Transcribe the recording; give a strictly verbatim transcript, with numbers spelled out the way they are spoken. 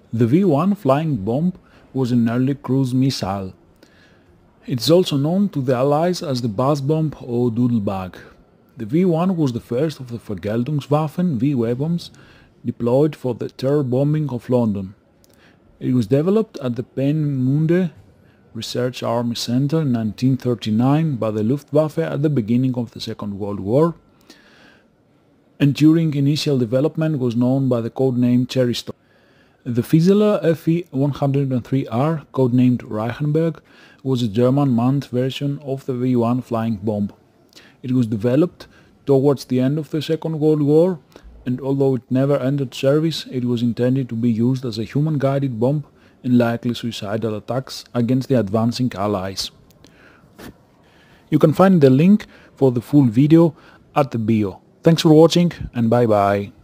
The V one flying bomb was an early cruise missile. It is also known to the Allies as the bus bomb or doodlebug. The V one was the first of the Vergeltungswaffen V weapons deployed for the terror bombing of London. It was developed at the Peenemünde Research Army Center in nineteen thirty-nine by the Luftwaffe at the beginning of the Second World War, and during initial development was known by the codename Cherry Storm. The Fieseler F E one oh three R, codenamed Reichenberg, was a German manned version of the V one flying bomb. It was developed towards the end of the Second World War, and although it never entered service, it was intended to be used as a human-guided bomb in likely suicidal attacks against the advancing Allies. You can find the link for the full video at the bio. Thanks for watching and bye bye.